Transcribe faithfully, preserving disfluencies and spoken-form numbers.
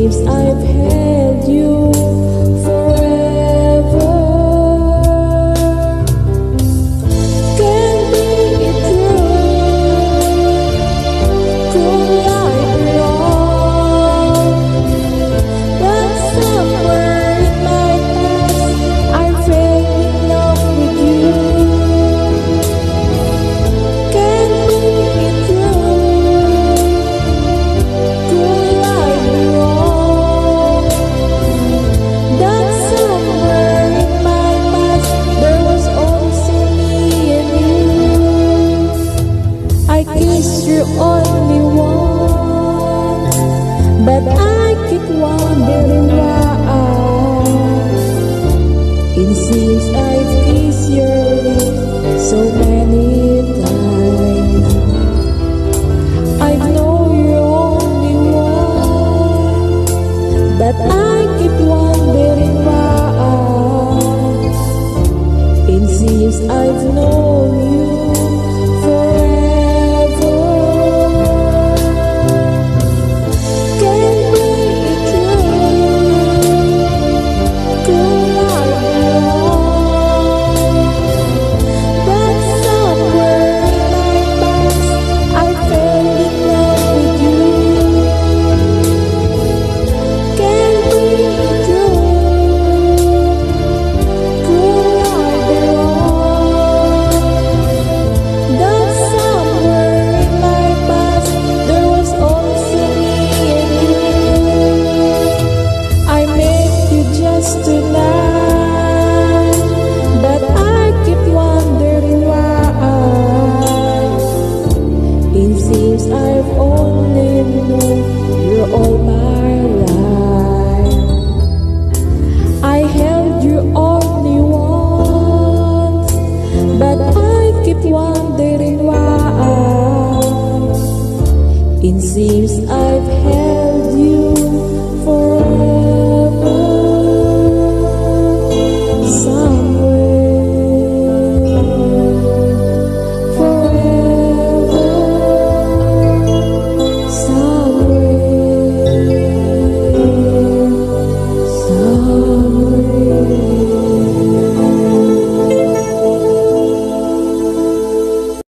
seems I've held you forever. Can be it true? Could I be wrong? But somewhere in my past I fell in love with you. Can be it true? Could I be wrong? That somewhere in my past there was also me and you. I kissed you only once, but I keep wondering why. It seems I've kissed your lips so many times. I've known you're only one, but I keep wondering why. It seems I've known you forever. Can be it true? Could I be wrong? But somewhere in my past I fell in love with you. Can be it true? Could I be wrong? That somewhere in my past there was also me and you. I met you just tonight, but I keep wondering why. It seems I've only known you all my life. I held you only once, but I keep wondering why. It seems I've held you